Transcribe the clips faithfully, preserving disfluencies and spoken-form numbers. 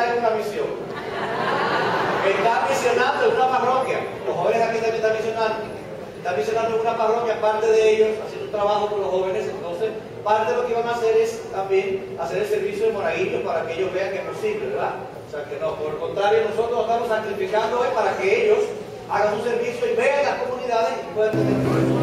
está en una misión. Está misionando en una parroquia. Los jóvenes aquí también están misionando. Están misionando en una parroquia, parte de ellos haciendo un trabajo con los jóvenes. Entonces, parte de lo que van a hacer es también hacer el servicio de monaguillos para que ellos vean que es posible, ¿verdad? O sea que no, por el contrario, nosotros estamos sacrificando hoy para que ellos hagan su servicio y vean las comunidades y puedan tener un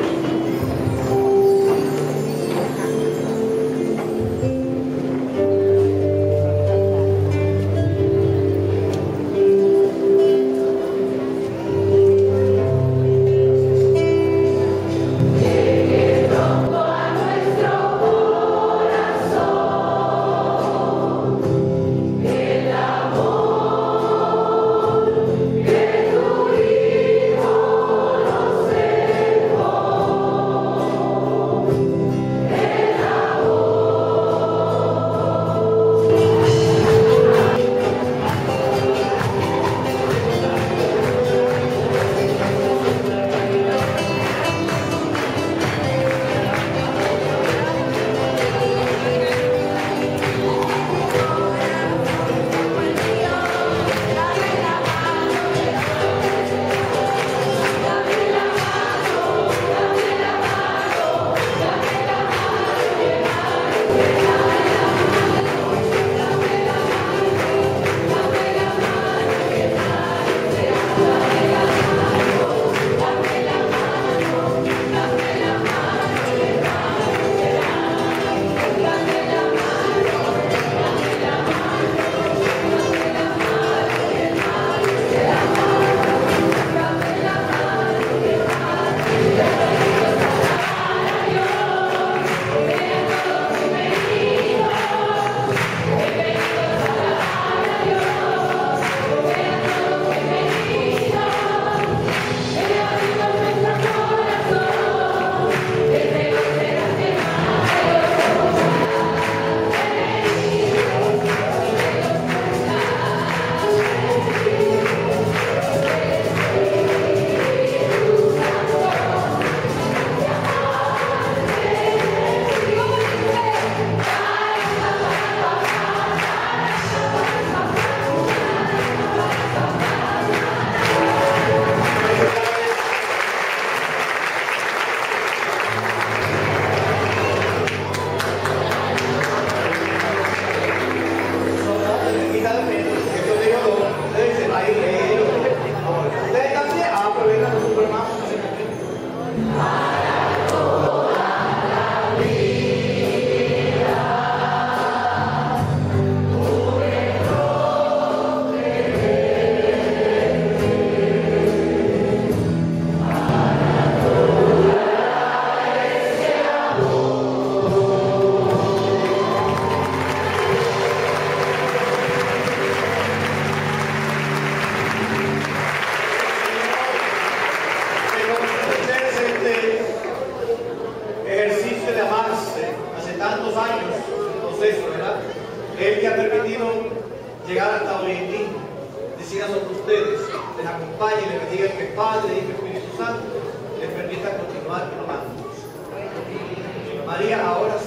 Él que ha permitido llegar hasta hoy en día, decida sobre ustedes, les acompañe y les bendiga que Padre, Hijo y Espíritu Santo les permita continuar amando. María, ahora sí.